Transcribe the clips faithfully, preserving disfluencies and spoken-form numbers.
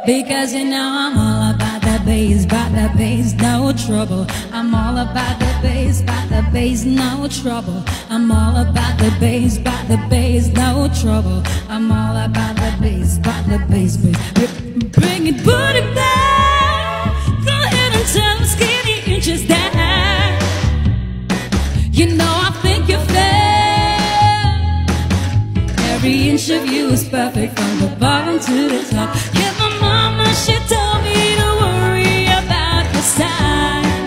Because you know I'm all about the bass, about the bass, no trouble. I'm all about the bass, about the bass, no trouble. I'm all about the bass, about the bass, no trouble. I'm all about the bass, about the bass, bass. Bring it, put it back. Go ahead and tell them skinny inches that. You know I think you're fair. Every inch of you is perfect from the bottom to the top. Yeah, my mama, she told me to worry about your side.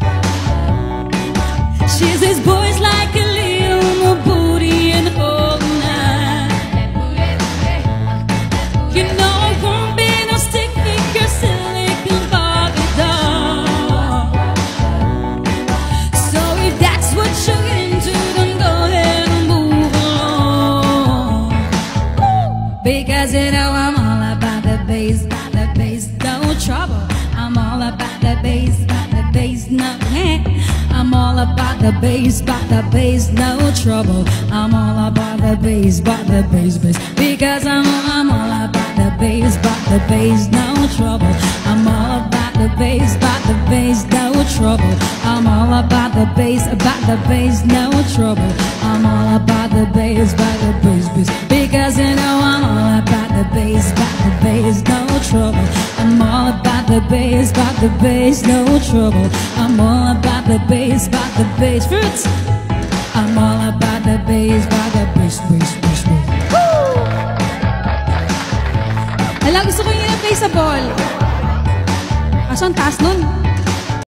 She says boys like a little more booty and whole night. You know I won't be no stick figure silicone Barbie doll. So if that's what you're into, then go ahead and move along. Because you know I'm all about the bass, about the bass, no trouble. I'm all about the bass, about the bass, no I'm all about the bass, about the bass, no trouble. I'm all about the bass, about the bass, bass. Because I'm, I'm all about the bass, about the bass, no trouble. I'm all about the bass, about the bass, no trouble. I'm all about the bass, about the bass, no trouble. I'm all about the bass, about the bass, bass. Because you know I'm all about the bass, about the bass, no trouble. I'm all about the bass, about the bass, no trouble. I'm all about the bass, about the bass, fruits. I'm all about the bass, about the bass, bass, bass, bass. Woo! Hala, gusto ko yun yung bass sa ball. Kaso ang taas nun.